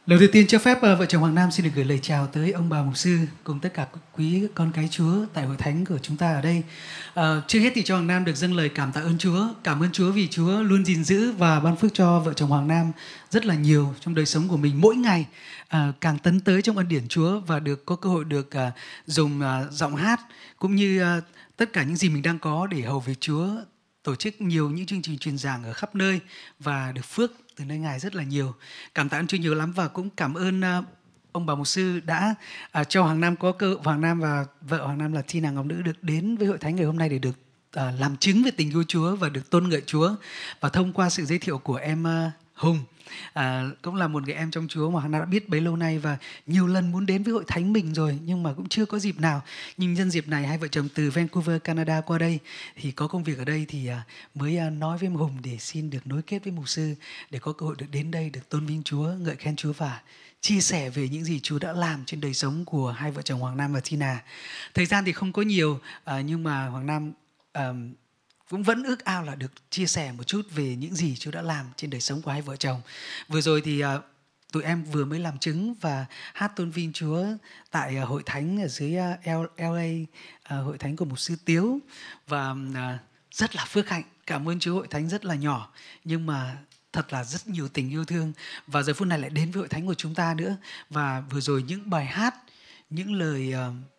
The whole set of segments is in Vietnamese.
Lời đầu tiên cho phép vợ chồng Hoàng Nam xin được gửi lời chào tới ông bà mục sư cùng tất cả quý con cái Chúa tại hội thánh của chúng ta ở đây. Trước hết thì cho Hoàng Nam được dâng lời cảm tạ ơn Chúa. Cảm ơn Chúa vì Chúa luôn gìn giữ và ban phước cho vợ chồng Hoàng Nam rất là nhiều trong đời sống của mình mỗi ngày. Càng tấn tới trong ân điển Chúa và được có cơ hội được dùng giọng hát cũng như tất cả những gì mình đang có để hầu việc Chúa, tổ chức nhiều những chương trình truyền giảng ở khắp nơi và được phước từ nơi Ngài rất là nhiều. Cảm tạ ơn Chúa nhiều lắm và cũng cảm ơn ông bà mục sư đã cho Hoàng Nam có cơ hội, Hoàng Nam và vợ Hoàng Nam là Tina Ngọc Nữ được đến với hội thánh ngày hôm nay để được làm chứng về tình yêu Chúa và được tôn ngợi Chúa. Và thông qua sự giới thiệu của em Hùng, cũng là một người em trong Chúa mà Hoàng Nam đã biết bấy lâu nay và nhiều lần muốn đến với hội thánh mình rồi nhưng mà cũng chưa có dịp nào. Nhưng nhân dịp này hai vợ chồng từ Vancouver, Canada qua đây thì có công việc ở đây thì mới nói với em Hùng để xin được nối kết với mục sư để có cơ hội được đến đây được tôn vinh Chúa, ngợi khen Chúa và chia sẻ về những gì Chúa đã làm trên đời sống của hai vợ chồng Hoàng Nam và Tina. Thời gian thì không có nhiều nhưng mà Hoàng Nam cũng vẫn ước ao là được chia sẻ một chút về những gì Chúa đã làm trên đời sống của hai vợ chồng. Vừa rồi thì tụi em vừa mới làm chứng và hát tôn vinh Chúa tại hội thánh ở dưới LA, hội thánh của mục sư Tiếu và rất là phước hạnh. Cảm ơn Chúa, hội thánh rất là nhỏ nhưng mà thật là rất nhiều tình yêu thương và giờ phút này lại đến với hội thánh của chúng ta nữa. Và vừa rồi những bài hát, những lời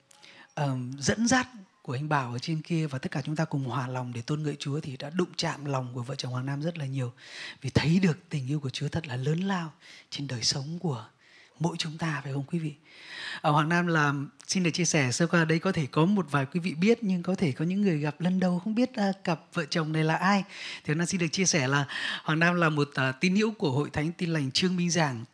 dẫn dắt của anh Bảo ở trên kia và tất cả chúng ta cùng hòa lòng để tôn ngợi Chúa thì đã đụng chạm lòng của vợ chồng Hoàng Nam rất là nhiều vì thấy được tình yêu của Chúa thật là lớn lao trên đời sống của mỗi chúng ta, phải không quý vị? Hoàng Nam là xin được chia sẻ sơ qua đây, có thể có một vài quý vị biết nhưng có thể có những người gặp lần đầu không biết cặp vợ chồng này là ai. Thì Hoàng Nam xin được chia sẻ là Hoàng Nam là một tín hữu của Hội Thánh Tin Lành Trương Minh Giảng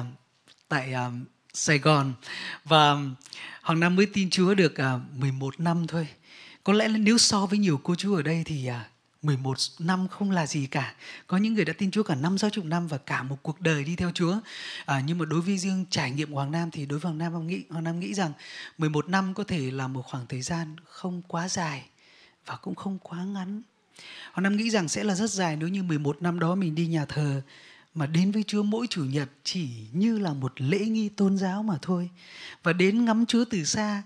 tại Sài Gòn và Hoàng Nam mới tin Chúa được 11 năm thôi. Có lẽ là nếu so với nhiều cô chú ở đây thì 11 năm không là gì cả. Có những người đã tin Chúa cả 50-60 năm và cả một cuộc đời đi theo Chúa. Nhưng mà đối với riêng trải nghiệm của Hoàng Nam thì đối với Hoàng Nam nghĩ rằng 11 năm có thể là một khoảng thời gian không quá dài và cũng không quá ngắn. Hoàng Nam nghĩ rằng sẽ là rất dài nếu như 11 năm đó mình đi nhà thờ mà đến với Chúa mỗi chủ nhật chỉ như là một lễ nghi tôn giáo mà thôi. Và đến ngắm Chúa từ xa,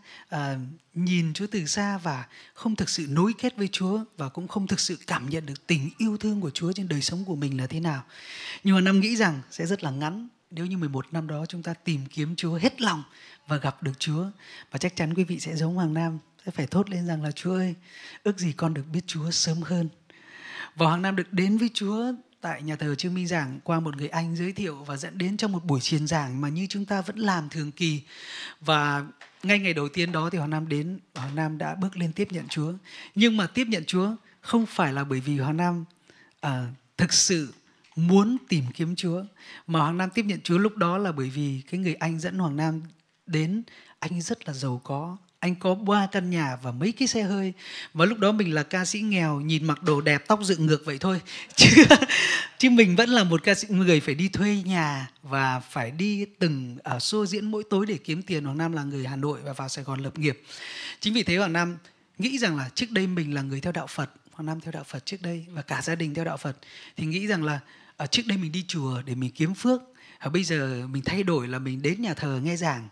nhìn Chúa từ xa và không thực sự nối kết với Chúa và cũng không thực sự cảm nhận được tình yêu thương của Chúa trên đời sống của mình là thế nào. Nhưng mà Nam nghĩ rằng sẽ rất là ngắn nếu như 11 năm đó chúng ta tìm kiếm Chúa hết lòng và gặp được Chúa. Và chắc chắn quý vị sẽ giống Hoàng Nam, sẽ phải thốt lên rằng là Chúa ơi, ước gì con được biết Chúa sớm hơn. Và Hoàng Nam được đến với Chúa tại nhà thờ Trương Minh Giảng qua một người anh giới thiệu và dẫn đến trong một buổi truyền giảng mà như chúng ta vẫn làm thường kỳ. Và ngay ngày đầu tiên đó thì Hoàng Nam đến, Hoàng Nam đã bước lên tiếp nhận Chúa. Nhưng mà tiếp nhận Chúa không phải là bởi vì Hoàng Nam thực sự muốn tìm kiếm Chúa, mà Hoàng Nam tiếp nhận Chúa lúc đó là bởi vì cái người anh dẫn Hoàng Nam đến, anh rất là giàu có. Anh có 3 căn nhà và mấy cái xe hơi. Và lúc đó mình là ca sĩ nghèo, nhìn mặc đồ đẹp, tóc dựng ngược vậy thôi. Chứ mình vẫn là một ca sĩ người phải đi thuê nhà và phải đi từng show diễn mỗi tối để kiếm tiền. Hoàng Nam là người Hà Nội và vào Sài Gòn lập nghiệp. Chính vì thế Hoàng Nam nghĩ rằng là trước đây mình là người theo đạo Phật. Hoàng Nam theo đạo Phật trước đây và cả gia đình theo đạo Phật. Thì nghĩ rằng là trước đây mình đi chùa để mình kiếm phước. Bây giờ mình thay đổi là mình đến nhà thờ nghe giảng,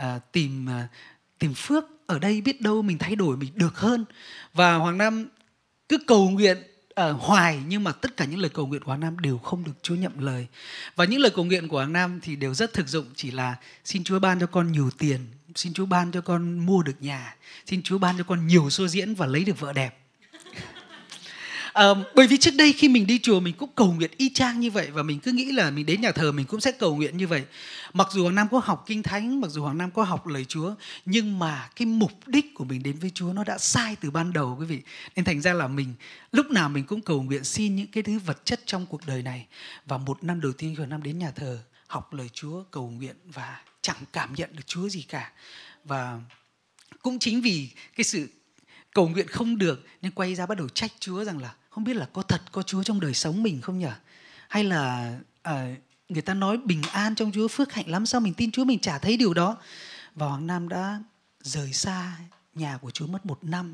tìm phước ở đây, biết đâu mình thay đổi mình được hơn. Và Hoàng Nam cứ cầu nguyện hoài nhưng mà tất cả những lời cầu nguyện của Hoàng Nam đều không được Chúa nhậm lời. Và những lời cầu nguyện của Hoàng Nam thì đều rất thực dụng, chỉ là xin Chúa ban cho con nhiều tiền, xin Chúa ban cho con mua được nhà, xin Chúa ban cho con nhiều show diễn và lấy được vợ đẹp. Bởi vì trước đây khi mình đi chùa mình cũng cầu nguyện y chang như vậy và mình cứ nghĩ là mình đến nhà thờ mình cũng sẽ cầu nguyện như vậy. Mặc dù Hoàng Nam có học Kinh Thánh, mặc dù Hoàng Nam có học lời Chúa, nhưng mà cái mục đích của mình đến với Chúa nó đã sai từ ban đầu quý vị. Nên thành ra là mình lúc nào mình cũng cầu nguyện xin những cái thứ vật chất trong cuộc đời này. Và một năm đầu tiên khi Hoàng Nam đến nhà thờ học lời Chúa, cầu nguyện và chẳng cảm nhận được Chúa gì cả. Và cũng chính vì cái sự cầu nguyện không được nên quay ra bắt đầu trách Chúa rằng là không biết là có thật có Chúa trong đời sống mình không nhỉ? Hay là người ta nói bình an trong Chúa, phước hạnh lắm, sao mình tin Chúa mình chả thấy điều đó? Và Hoàng Nam đã rời xa nhà của Chúa mất 1 năm.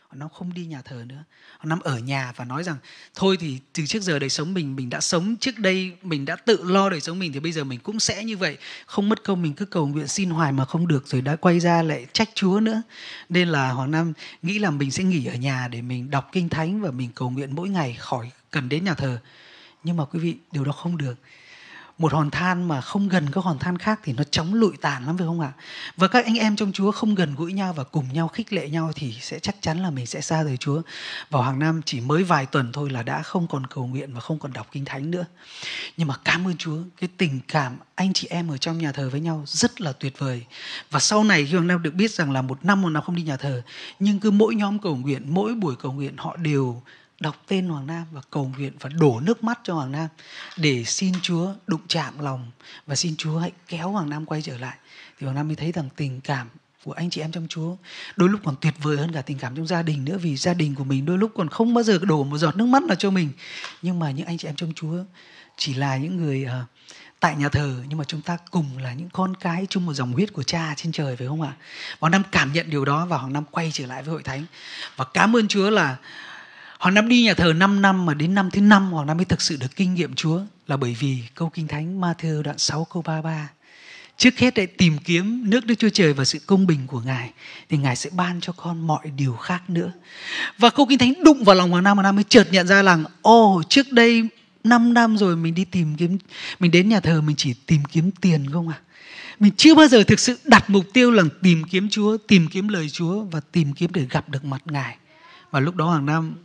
Hoàng Nam không đi nhà thờ nữa. Hoàng Nam ở nhà và nói rằng thôi thì từ trước giờ đời sống mình đã sống trước đây, mình đã tự lo đời sống mình, thì bây giờ mình cũng sẽ như vậy. Không mất công mình cứ cầu nguyện xin hoài mà không được, rồi đã quay ra lại trách Chúa nữa. Nên là Hoàng Nam nghĩ là mình sẽ nghỉ ở nhà để mình đọc Kinh Thánh và mình cầu nguyện mỗi ngày, khỏi cần đến nhà thờ. Nhưng mà quý vị, điều đó không được. Một hòn than mà không gần các hòn than khác thì nó chóng lụi tàn lắm, phải không ạ? Và các anh em trong Chúa không gần gũi nhau và cùng nhau khích lệ nhau thì sẽ chắc chắn là mình sẽ xa rời Chúa. Và Hoàng Nam chỉ mới vài tuần thôi là đã không còn cầu nguyện và không còn đọc Kinh Thánh nữa. Nhưng mà cảm ơn Chúa, cái tình cảm anh chị em ở trong nhà thờ với nhau rất là tuyệt vời. Và sau này khi Hoàng Nam được biết rằng là một năm không đi nhà thờ, nhưng cứ mỗi nhóm cầu nguyện, mỗi buổi cầu nguyện họ đều đọc tên Hoàng Nam và cầu nguyện và đổ nước mắt cho Hoàng Nam để xin Chúa đụng chạm lòng và xin Chúa hãy kéo Hoàng Nam quay trở lại. Thì Hoàng Nam mới thấy rằng tình cảm của anh chị em trong Chúa đôi lúc còn tuyệt vời hơn cả tình cảm trong gia đình nữa. Vì gia đình của mình đôi lúc còn không bao giờ đổ một giọt nước mắt nào cho mình. Nhưng mà những anh chị em trong Chúa chỉ là những người tại nhà thờ, nhưng mà chúng ta cùng là những con cái chung một dòng huyết của Cha trên trời, phải không ạ? Hoàng Nam cảm nhận điều đó và Hoàng Nam quay trở lại với hội thánh. Và cảm ơn Chúa là Hoàng Nam đi nhà thờ 5 năm mà đến năm thứ 5 Hoàng Nam mới thực sự được kinh nghiệm Chúa, là bởi vì câu Kinh Thánh Ma-thi-ơ đoạn 6 câu 33. Trước hết hãy tìm kiếm nước Đức Chúa Trời và sự công bình của Ngài, thì Ngài sẽ ban cho con mọi điều khác nữa. Và câu Kinh Thánh đụng vào lòng Hoàng Nam mới chợt nhận ra rằng trước đây 5 năm rồi mình đi tìm kiếm, mình đến nhà thờ mình chỉ tìm kiếm tiền không à? Mình chưa bao giờ thực sự đặt mục tiêu là tìm kiếm Chúa, tìm kiếm lời Chúa và tìm kiếm để gặp được mặt Ngài. Và lúc đó Hoàng Nam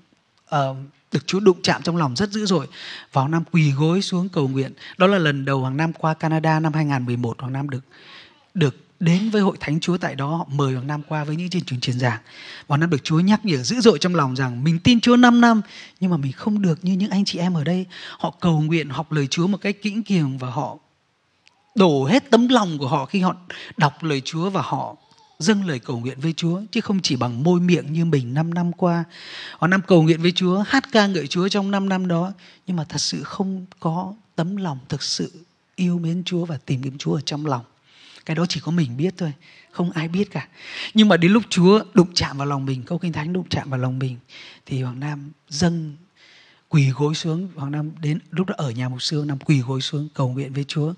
được Chúa đụng chạm trong lòng rất dữ dội. Và Hoàng Nam quỳ gối xuống cầu nguyện. Đó là lần đầu Hoàng Nam qua Canada năm 2011. Hoàng Nam được đến với hội thánh Chúa tại đó. Họ mời Hoàng Nam qua với những chương trình truyền giảng. Hoàng Nam được Chúa nhắc nhở dữ dội trong lòng rằng mình tin Chúa 5 năm nhưng mà mình không được như những anh chị em ở đây. Họ cầu nguyện, học lời Chúa một cách kỹ kiềng và họ đổ hết tấm lòng của họ khi họ đọc lời Chúa và họ dâng lời cầu nguyện với Chúa, chứ không chỉ bằng môi miệng như mình 5 năm qua. Hoàng Nam cầu nguyện với Chúa, hát ca ngợi Chúa trong 5 năm đó, nhưng mà thật sự không có tấm lòng thực sự yêu mến Chúa và tìm kiếm Chúa ở trong lòng. Cái đó chỉ có mình biết thôi, không ai biết cả. Nhưng mà đến lúc Chúa đụng chạm vào lòng mình, câu Kinh Thánh đụng chạm vào lòng mình, thì Hoàng Nam dâng quỳ gối xuống. Hoàng Nam đến lúc đó ở nhà mục sư, Hoàng Nam quỳ gối xuống cầu nguyện với Chúa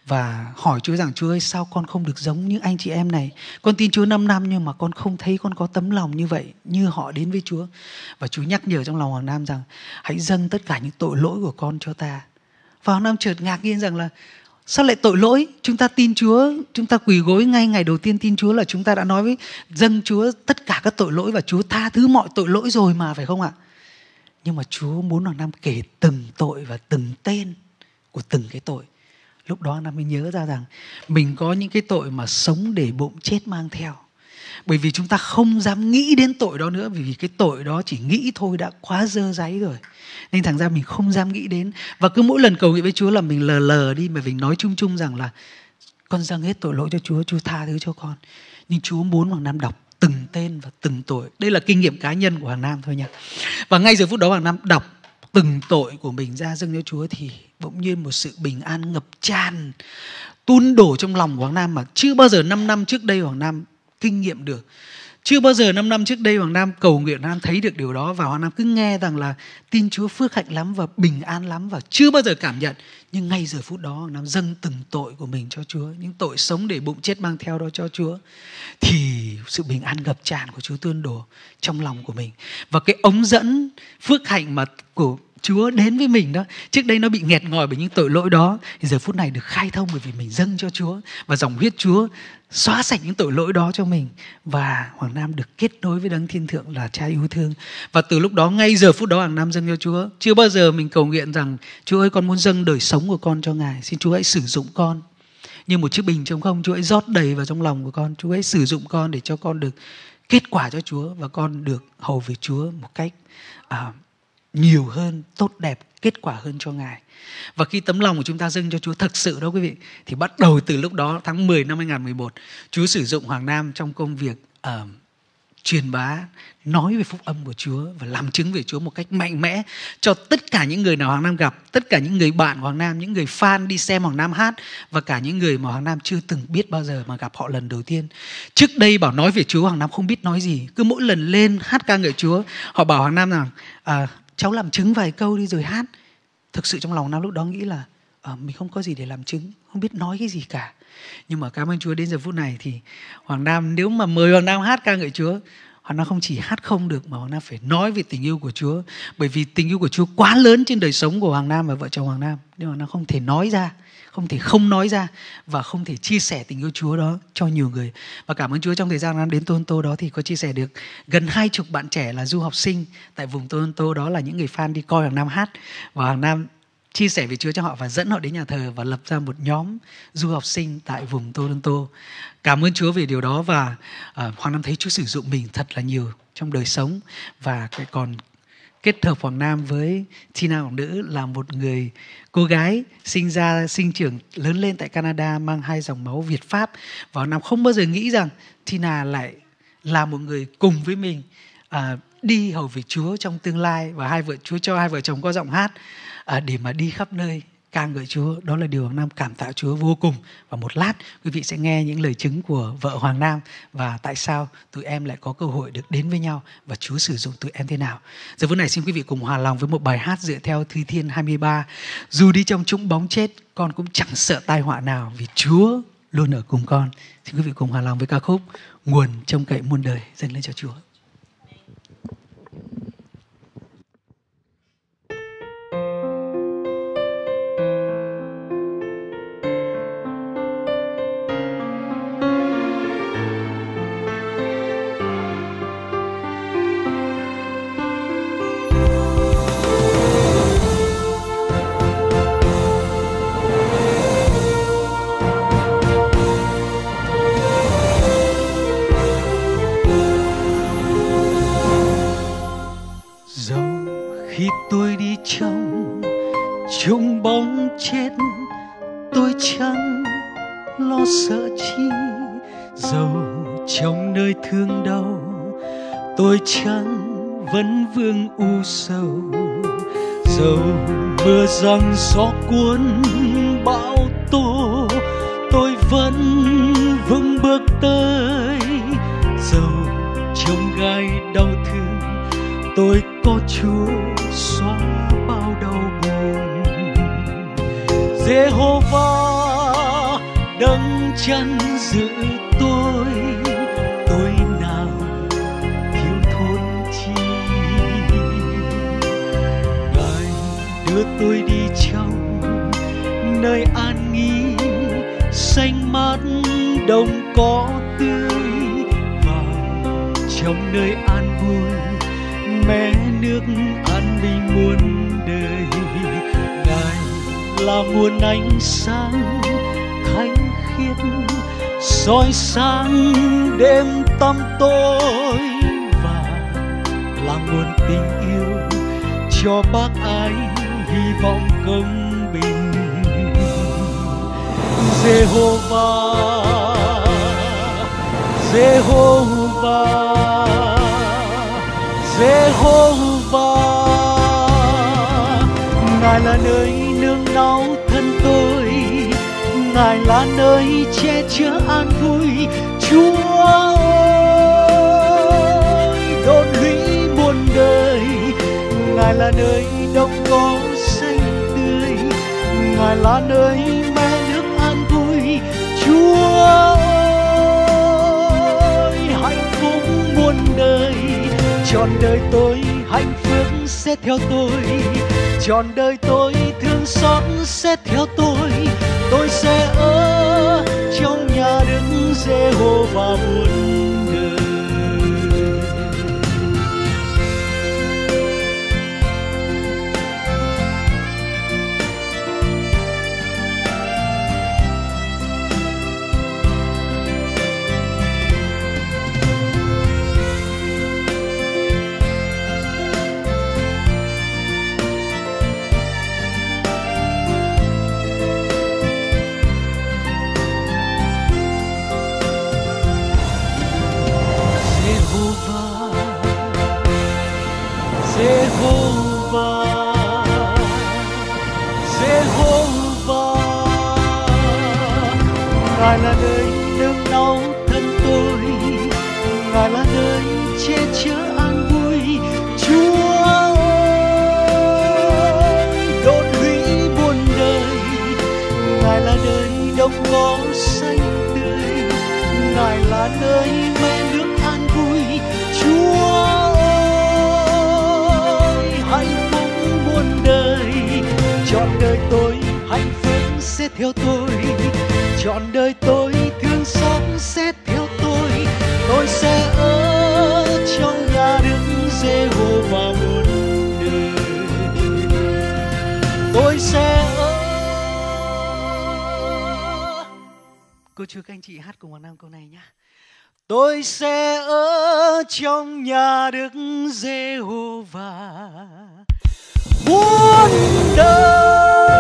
và hỏi Chúa rằng: Chúa ơi, sao con không được giống những anh chị em này? Con tin Chúa 5 năm nhưng mà con không thấy con có tấm lòng như vậy, như họ đến với Chúa. Và Chúa nhắc nhở trong lòng Hoàng Nam rằng: hãy dâng tất cả những tội lỗi của con cho ta. Và Hoàng Nam chợt ngạc nhiên rằng là sao lại tội lỗi? Chúng ta tin Chúa, chúng ta quỳ gối ngay ngày đầu tiên tin Chúa là chúng ta đã nói với dâng Chúa tất cả các tội lỗi và Chúa tha thứ mọi tội lỗi rồi mà, phải không ạ? Nhưng mà Chúa muốn Hoàng Nam kể từng tội và từng tên của từng cái tội. Lúc đó Hoàng Nam mới nhớ ra rằng mình có những cái tội mà sống để bụng chết mang theo. Bởi vì chúng ta không dám nghĩ đến tội đó nữa, vì cái tội đó chỉ nghĩ thôi đã quá dơ dáy rồi. Nên thành ra mình không dám nghĩ đến. Và cứ mỗi lần cầu nguyện với Chúa là mình lờ đi, mà mình nói chung chung rằng là con dâng hết tội lỗi cho Chúa, Chúa tha thứ cho con. Nhưng Chúa muốn Hoàng Nam đọc từng tên và từng tội. Đây là kinh nghiệm cá nhân của Hoàng Nam thôi nha. Và ngay giờ phút đó Hoàng Nam đọc từng tội của mình ra dâng cho Chúa thì bỗng nhiên một sự bình an ngập tràn tuôn đổ trong lòng của Hoàng Nam mà chưa bao giờ 5 năm trước đây Hoàng Nam kinh nghiệm được. Chưa bao giờ 5 năm trước đây Hoàng Nam cầu nguyện, Hoàng Nam thấy được điều đó. Và Hoàng Nam cứ nghe rằng là tin Chúa phước hạnh lắm và bình an lắm, và chưa bao giờ cảm nhận. Nhưng ngay giờ phút đó Hoàng Nam dâng từng tội của mình cho Chúa, những tội sống để bụng chết mang theo đó cho Chúa, thì sự bình an ngập tràn của Chúa tuôn đổ trong lòng của mình. Và cái ống dẫn phước hạnh mà của Chúa đến với mình đó, trước đây nó bị nghẹt ngòi bởi những tội lỗi đó, thì giờ phút này được khai thông bởi vì mình dâng cho Chúa, và dòng huyết Chúa xóa sạch những tội lỗi đó cho mình. Và Hoàng Nam được kết nối với Đấng Thiên Thượng là Cha yêu thương. Và từ lúc đó, ngay giờ phút đó Hoàng Nam dâng cho Chúa. Chưa bao giờ mình cầu nguyện rằng: Chúa ơi, con muốn dâng đời sống của con cho Ngài, xin Chúa hãy sử dụng con như một chiếc bình trống không. Chúa hãy rót đầy vào trong lòng của con. Chúa hãy sử dụng con để cho con được kết quả cho Chúa, và con được hầu việc Chúa một cách nhiều hơn, tốt đẹp, kết quả hơn cho Ngài. Và khi tấm lòng của chúng ta dâng cho Chúa thật sự đó quý vị, thì bắt đầu từ lúc đó, tháng 10 năm 2011, Chúa sử dụng Hoàng Nam trong công việc truyền bá, nói về phúc âm của Chúa và làm chứng về Chúa một cách mạnh mẽ cho tất cả những người nào Hoàng Nam gặp, tất cả những người bạn của Hoàng Nam, những người fan đi xem Hoàng Nam hát và cả những người mà Hoàng Nam chưa từng biết bao giờ mà gặp họ lần đầu tiên. Trước đây bảo nói về Chúa, Hoàng Nam không biết nói gì. Cứ mỗi lần lên hát ca ngợi Chúa, họ bảo Hoàng Nam rằng cháu làm chứng vài câu đi rồi hát. Thực sự trong lòng Hoàng Nam lúc đó nghĩ là mình không có gì để làm chứng, không biết nói cái gì cả. Nhưng mà cảm ơn Chúa, đến giờ phút này thì Hoàng Nam, nếu mà mời Hoàng Nam hát ca ngợi Chúa, Hoàng Nam không chỉ hát không được mà Hoàng Nam phải nói về tình yêu của Chúa. Bởi vì tình yêu của Chúa quá lớn trên đời sống của Hoàng Nam và vợ chồng Hoàng Nam, nên Hoàng Nam không thể nói ra, không thể không nói ra và không thể chia sẻ tình yêu Chúa đó cho nhiều người. Và cảm ơn Chúa, trong thời gian Hoàng Nam đến Toronto đó thì có chia sẻ được gần 20 bạn trẻ là du học sinh tại vùng Toronto, đó là những người fan đi coi Hoàng Nam hát, và Hoàng Nam chia sẻ về Chúa cho họ và dẫn họ đến nhà thờ và lập ra một nhóm du học sinh tại vùng Toronto. Cảm ơn Chúa về điều đó, và Hoàng Nam thấy Chúa sử dụng mình thật là nhiều trong đời sống. Và còn kết hợp Hoàng Nam với Tina Ngọc Nữ là một người cô gái sinh trưởng lớn lên tại Canada, mang hai dòng máu Việt Pháp. Và Hoàng Nam không bao giờ nghĩ rằng Tina lại là một người cùng với mình đi hầu việc Chúa trong tương lai, và Chúa cho hai vợ chồng có giọng hát để mà đi khắp nơi ca ngợi Chúa. Đó là điều Hoàng Nam cảm tạ Chúa vô cùng. Và một lát quý vị sẽ nghe những lời chứng của vợ Hoàng Nam và tại sao tụi em lại có cơ hội được đến với nhau và Chúa sử dụng tụi em thế nào. Giờ phút này xin quý vị cùng hòa lòng với một bài hát dựa theo Thi Thiên 23. Dù đi trong trũng bóng chết, con cũng chẳng sợ tai họa nào, vì Chúa luôn ở cùng con. Xin quý vị cùng hòa lòng với ca khúc Nguồn trông cậy muôn đời dâng lên cho Chúa. Tôi đi trong trũng bóng chết, tôi chẳng lo sợ chi. Dẫu trong nơi thương đau, tôi chẳng vấn vương u sầu. Dẫu mưa giăng gió cuốn bão tố, tôi vẫn vững bước tới. Dẫu trong gai đau thương, tôi có Chúa xóa bao đau buồn. Giê-hô-va đấng chắn giữ tôi nào thiếu thốn chi. Ngài đưa tôi đi trong nơi an nghỉ, xanh mát đồng cỏ tươi, và trong nơi an vui mé nước an bình muôn đời. Ngài là nguồn ánh sáng thánh khiết, soi sáng đêm tăm tối, và là nguồn tình yêu cho bác ái hy vọng công bình. Giê-hô-va, Giê-hô-va, Giê-hô-va, Ngài là nơi nương náu thân tôi, Ngài là nơi che chở an vui. Chúa ơi, đôn lũy muôn đời, Ngài là nơi đồng cỏ xanh tươi, Ngài là nơi mẹ nước an vui. Chúa ơi, hạnh phúc muôn đời, trọn đời tôi hạnh phúc sẽ theo tôi, trọn đời tôi thương xót sẽ theo tôi. Tôi sẽ ở trong nhà Đức Giê-hô-va muôn đời. Ngài là nơi nương náu thân tôi, Ngài là nơi che chở an vui. Chúa ơi, đốt lũy muôn đời, Ngài là nơi đồng cỏ xanh tươi, Ngài là nơi mẹ nước an vui. Chúa ơi, hạnh phúc muôn đời, trọn đời tôi hạnh phúc sẽ theo tôi, trọn đời tôi thương xót sẽ theo tôi. Tôi sẽ ở trong nhà Đức Giê-hô-va muôn đời. Tôi sẽ ở. Cô chú các anh chị hát cùng Hoàng Nam câu này nhé. Tôi sẽ ở trong nhà Đức Giê-hô-va muôn đời.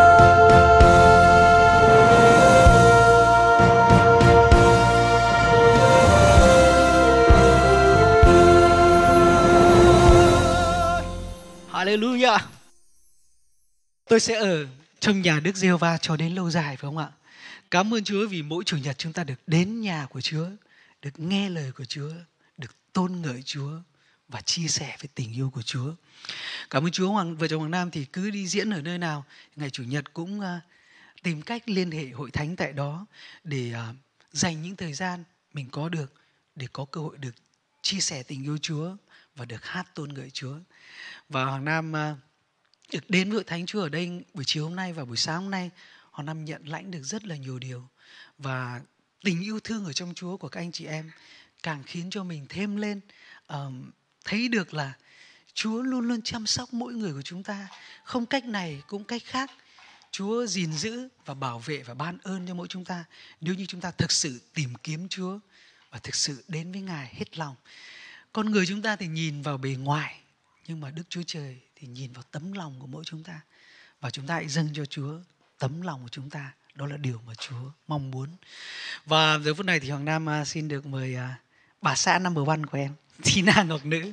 Hallelujah. Tôi sẽ ở trong nhà Đức Giê-hô-va cho đến lâu dài, phải không ạ? Cảm ơn Chúa vì mỗi Chủ nhật chúng ta được đến nhà của Chúa, được nghe lời của Chúa, được tôn ngợi Chúa và chia sẻ với tình yêu của Chúa. Cảm ơn Chúa. Vợ chồng Hoàng Nam thì cứ đi diễn ở nơi nào, ngày Chủ nhật cũng tìm cách liên hệ hội thánh tại đó để dành những thời gian mình có được để có cơ hội được chia sẻ tình yêu Chúa và được hát tôn ngợi Chúa. Và Hoàng Nam được đến với hội thánh Chúa ở đây buổi chiều hôm nay và buổi sáng hôm nay, Hoàng Nam nhận lãnh được rất là nhiều điều. Và tình yêu thương ở trong Chúa của các anh chị em càng khiến cho mình thêm lên thấy được là Chúa luôn luôn chăm sóc mỗi người của chúng ta, không cách này cũng cách khác. Chúa gìn giữ và bảo vệ và ban ơn cho mỗi chúng ta nếu như chúng ta thực sự tìm kiếm Chúa và thực sự đến với Ngài hết lòng. Con người chúng ta thì nhìn vào bề ngoài, nhưng mà Đức Chúa Trời thì nhìn vào tấm lòng của mỗi chúng ta. Và chúng ta hãy dâng cho Chúa tấm lòng của chúng ta. Đó là điều mà Chúa mong muốn. Và giờ phút này thì Hoàng Nam xin được mời bà xã number one của em, Tina Ngọc Nữ.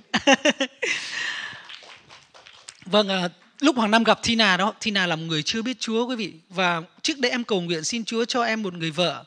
Vâng, lúc Hoàng Nam gặp Tina đó, Tina là một người chưa biết Chúa quý vị. Và trước đây em cầu nguyện xin Chúa cho em một người vợ.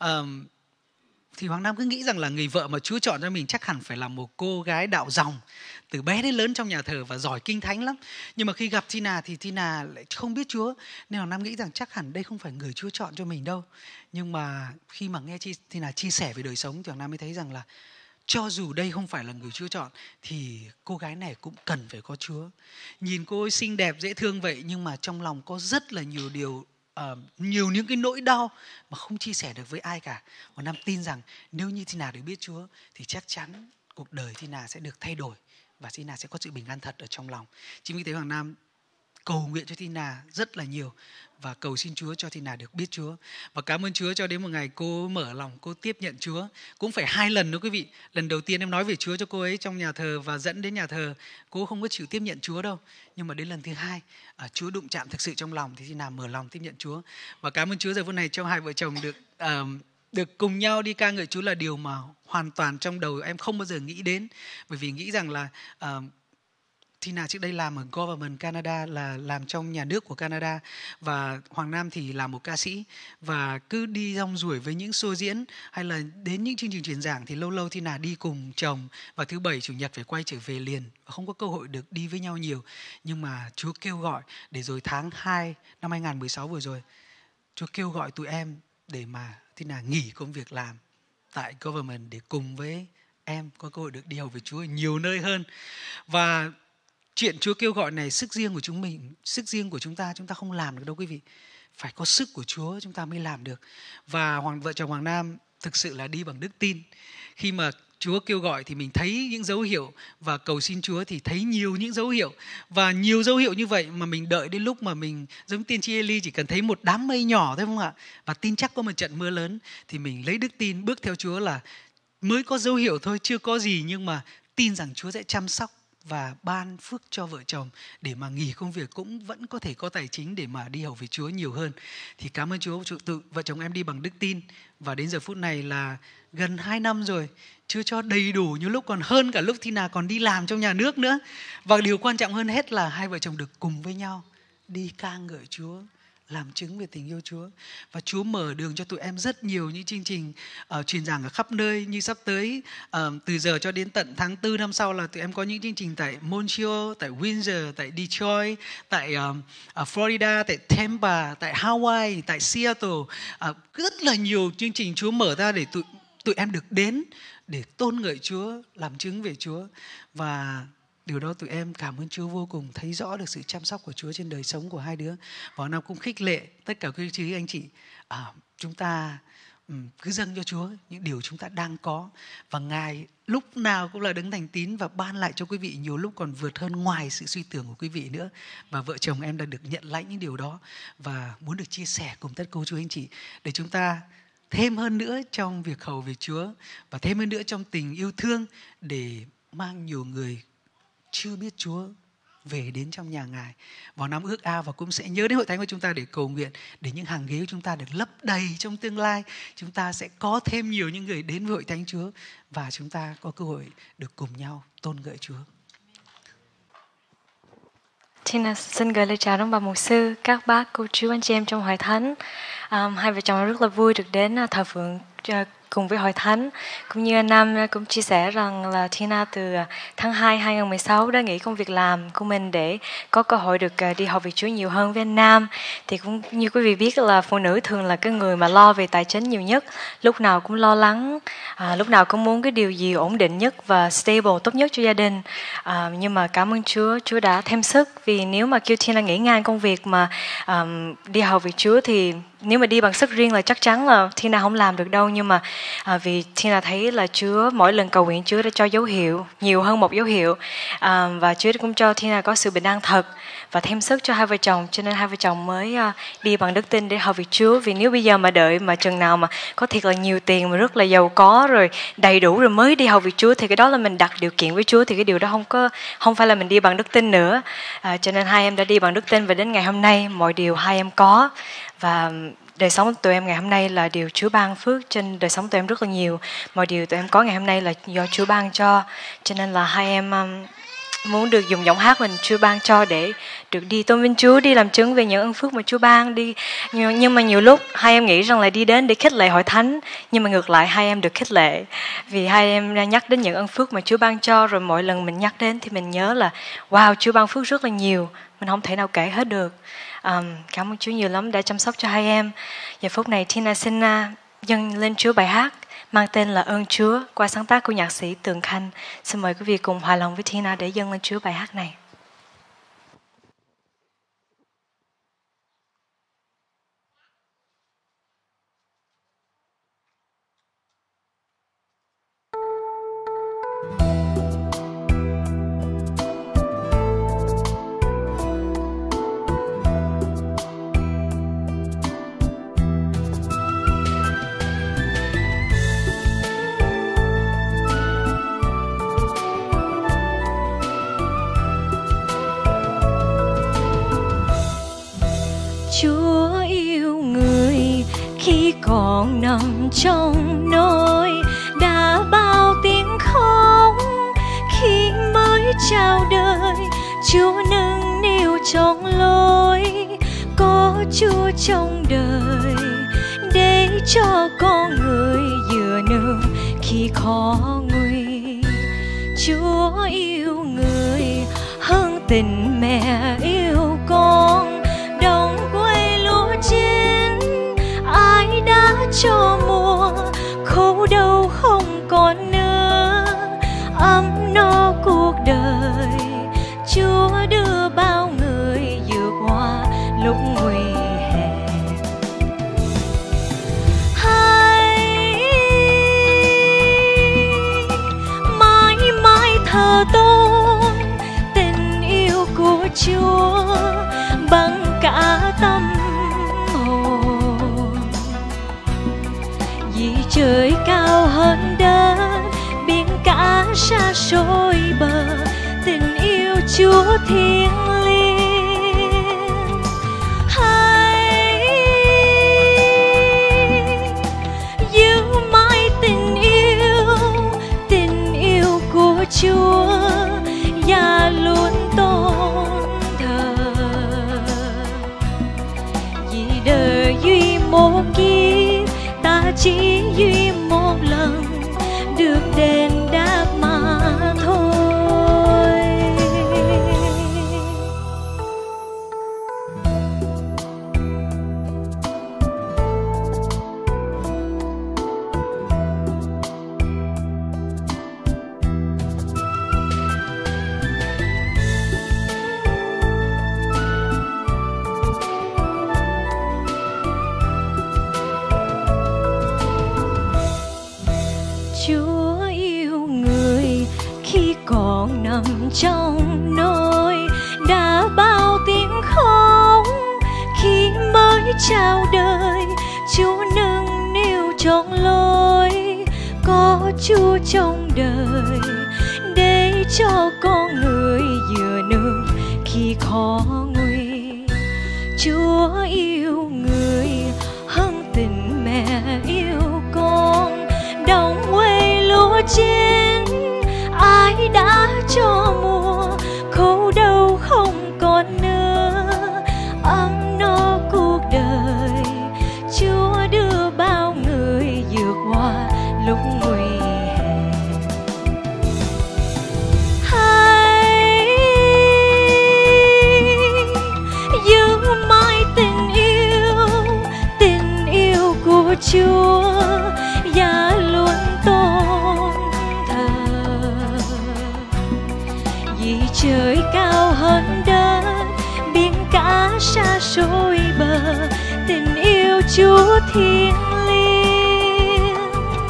Thì Hoàng Nam cứ nghĩ rằng là người vợ mà Chúa chọn cho mình chắc hẳn phải là một cô gái đạo dòng, từ bé đến lớn trong nhà thờ và giỏi kinh thánh lắm. Nhưng mà khi gặp Tina thì Tina lại không biết Chúa, nên Hoàng Nam nghĩ rằng chắc hẳn đây không phải người Chúa chọn cho mình đâu. Nhưng mà khi mà nghe Tina chia sẻ về đời sống thì Hoàng Nam mới thấy rằng là cho dù đây không phải là người Chúa chọn thì cô gái này cũng cần phải có Chúa. Nhìn cô ấy xinh đẹp, dễ thương vậy, nhưng mà trong lòng có rất là nhiều điều, nhiều những cái nỗi đau mà không chia sẻ được với ai cả. Và Nam tin rằng nếu như Tina được biết Chúa thì chắc chắn cuộc đời Tina sẽ được thay đổi và Tina sẽ có sự bình an thật ở trong lòng. Chính vì thế Hoàng Nam cầu nguyện cho Tina rất là nhiều và cầu xin Chúa cho Tina được biết Chúa. Và cảm ơn Chúa cho đến một ngày cô mở lòng, cô tiếp nhận Chúa. Cũng phải 2 lần đó quý vị. Lần đầu tiên em nói về Chúa cho cô ấy trong nhà thờ và dẫn đến nhà thờ, cô không có chịu tiếp nhận Chúa đâu. Nhưng mà đến lần thứ 2, Chúa đụng chạm thực sự trong lòng thì Tina mở lòng tiếp nhận Chúa. Và cảm ơn Chúa giờ phút này cho hai vợ chồng được cùng nhau đi ca ngợi Chúa là điều mà hoàn toàn trong đầu em không bao giờ nghĩ đến. Bởi vì nghĩ rằng là Tina trước đây làm ở Government Canada, là làm trong nhà nước của Canada, và Hoàng Nam thì là một ca sĩ và cứ đi rong ruổi với những show diễn hay là đến những chương trình truyền giảng thì lâu lâu Tina đi cùng chồng và thứ Bảy Chủ nhật phải quay trở về liền và không có cơ hội được đi với nhau nhiều. Nhưng mà Chúa kêu gọi để rồi tháng 2 năm 2016 vừa rồi, Chúa kêu gọi tụi em để mà Tina nghỉ công việc làm tại Government để cùng với em có cơ hội được đi hầu về Chúa ở nhiều nơi hơn. Và chuyện Chúa kêu gọi này, sức riêng của sức riêng của chúng ta không làm được đâu quý vị. Phải có sức của Chúa chúng ta mới làm được. Và vợ chồng Hoàng Nam thực sự là đi bằng đức tin. Khi mà Chúa kêu gọi thì mình thấy những dấu hiệu, và cầu xin Chúa thì thấy nhiều những dấu hiệu. Và nhiều dấu hiệu như vậy mà mình đợi đến lúc mà mình giống tiên tri Eli chỉ cần thấy một đám mây nhỏ thôi không ạ? Và tin chắc có một trận mưa lớn thì mình lấy đức tin bước theo Chúa, là mới có dấu hiệu thôi, chưa có gì, nhưng mà tin rằng Chúa sẽ chăm sóc và ban phước cho vợ chồng để mà nghỉ công việc cũng vẫn có thể có tài chính để mà đi hầu về Chúa nhiều hơn. Thì cảm ơn Chúa, vợ chồng em đi bằng đức tin. Và đến giờ phút này là gần 2 năm rồi, chưa cho đầy đủ, như lúc còn hơn cả lúc Tina còn đi làm trong nhà nước nữa. Và điều quan trọng hơn hết là hai vợ chồng được cùng với nhau đi ca ngợi Chúa, làm chứng về tình yêu Chúa. Và Chúa mở đường cho tụi em rất nhiều những chương trình truyền giảng ở khắp nơi. Như sắp tới từ giờ cho đến tận tháng 4 năm sau là tụi em có những chương trình tại Montreal, tại Windsor, tại Detroit, tại Florida, tại Tampa, tại Hawaii, tại Seattle. Rất là nhiều chương trình Chúa mở ra để tụi em được đến để tôn ngợi Chúa, làm chứng về Chúa. Và điều đó tụi em cảm ơn Chúa vô cùng, thấy rõ được sự chăm sóc của Chúa trên đời sống của hai đứa. Và nó cũng khích lệ tất cả quý chị anh chị, chúng ta cứ dâng cho Chúa những điều chúng ta đang có. Và Ngài lúc nào cũng là đấng thành tín và ban lại cho quý vị nhiều lúc còn vượt hơn ngoài sự suy tưởng của quý vị nữa. Và vợ chồng em đã được nhận lãnh những điều đó và muốn được chia sẻ cùng tất cả cô chú anh chị để chúng ta thêm hơn nữa trong việc hầu việc Chúa và thêm hơn nữa trong tình yêu thương để mang nhiều người chưa biết Chúa về đến trong nhà Ngài vào năm ước ao. Và cũng sẽ nhớ đến hội thánh của chúng ta để cầu nguyện để những hàng ghế của chúng ta được lấp đầy trong tương lai. Chúng ta sẽ có thêm nhiều những người đến với hội thánh Chúa và chúng ta có cơ hội được cùng nhau tôn ngợi Chúa. Tina xin gửi lời chào đến bà mục sư, các bác, cô chú, anh chị em trong hội thánh. Hai vợ chồng rất là vui được đến thờ phượng cùng với hội thánh. Cũng như anh Nam cũng chia sẻ rằng là Tina từ tháng 2 2016 đã nghỉ công việc làm của mình để có cơ hội được đi học việc Chúa nhiều hơn với anh Nam. Thì cũng như quý vị biết là phụ nữ thường là cái người mà lo về tài chính nhiều nhất, lúc nào cũng lo lắng, lúc nào cũng muốn cái điều gì ổn định nhất và stable tốt nhất cho gia đình. Nhưng mà cảm ơn Chúa, Chúa đã thêm sức, vì nếu mà kêu Tina nghỉ ngang công việc mà đi học việc Chúa thì nếu mà đi bằng sức riêng là chắc chắn là Tina không làm được đâu. Nhưng mà vì Tina thấy là Chúa mỗi lần cầu nguyện Chúa đã cho dấu hiệu nhiều hơn một dấu hiệu, và Chúa cũng cho Tina có sự bình an thật và thêm sức cho hai vợ chồng, cho nên hai vợ chồng mới đi bằng đức tin để hầu việc Chúa. Vì nếu bây giờ mà đợi mà chừng nào mà có thiệt là nhiều tiền mà rất là giàu có rồi đầy đủ rồi mới đi hầu việc Chúa thì cái đó là mình đặt điều kiện với Chúa, thì cái điều đó không phải là mình đi bằng đức tin nữa. Cho nên hai em đã đi bằng đức tin và đến ngày hôm nay mọi điều hai em có. Và đời sống tụi em ngày hôm nay là điều Chúa ban phước trên đời sống tụi em rất là nhiều. Mọi điều tụi em có ngày hôm nay là do Chúa ban cho nên là hai em muốn được dùng giọng hát mình Chúa ban cho để được đi tôn vinh Chúa, đi làm chứng về những ân phước mà Chúa ban đi. Nhưng mà nhiều lúc hai em nghĩ rằng là đi đến để khích lệ hội thánh, nhưng mà ngược lại hai em được khích lệ vì hai em nhắc đến những ân phước mà Chúa ban cho, rồi mỗi lần mình nhắc đến thì mình nhớ là wow, Chúa ban phước rất là nhiều, mình không thể nào kể hết được. Cảm ơn Chúa nhiều lắm đã chăm sóc cho hai em. Giờ phút này Tina xin dâng lên Chúa bài hát mang tên là Ơn Chúa qua sáng tác của nhạc sĩ Tường Khanh. Xin mời quý vị cùng hòa lòng với Tina để dâng lên Chúa bài hát này. Chúa yêu người khi còn nằm trong nỗi, đã bao tiếng khóc khi mới chào đời. Chúa nâng niu trong lối, có Chúa trong đời để cho con người dựa nương khi khó nguy. Chúa yêu người hơn tình mẹ yêu con, đồng quê lúa chín ai đã cho mùa khổ đau không còn nữa, ấm no cuộc đời Chúa đưa bao người vượt qua lúc nguy hiểm. Hãy mãi mãi thờ tôn tình yêu của Chúa bằng cả tâm hồn, vì trời cao hơn đất, biển cả xa xôi bờ, tình yêu Chúa thiêng liêng. Hãy giữ mãi tình yêu của Chúa và luôn tôn thờ, vì chỉ duy một lần được đền đáp mà thôi. Chúa yêu người khi còn nằm trong nôi, đã bao tiếng khóc khi mới chào đời. Chúa nâng niu trọn lối, có Chúa trong đời để cho con người dựa nương khi khó nguy. Chúa yêu người hơn tình mẹ yêu con, đồng quê lúa chín ai đã cho mùa khổ đau không còn nữa. Ấm no cuộc đời Chúa đưa bao người vượt qua lúc nguy hiểm. Hãy giữ mãi tình yêu của Chúa và luôn tôn thờ. Vì trời cao hơn đất, biển cả xa xôi bờ, tình yêu Chúa thiêng liêng.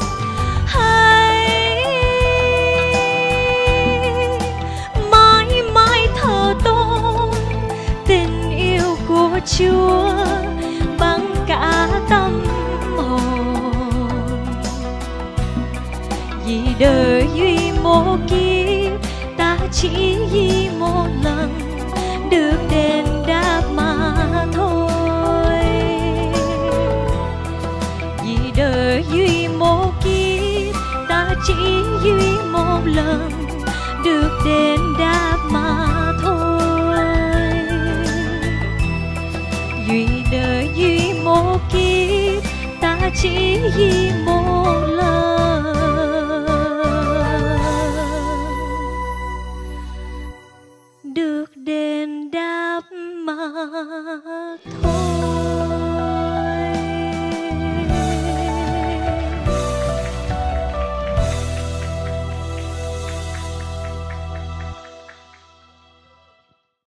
Hãy mãi mãi thờ tôn tình yêu của Chúa bằng cả tâm hồn. Vì đời duy một kiếp, ta chỉ duy một lần được đền đáp mà thôi. Vì đời duy một kiếp, ta chỉ duy một lần được đền đáp mà thôi. Vì đời duy một kiếp, ta chỉ duy một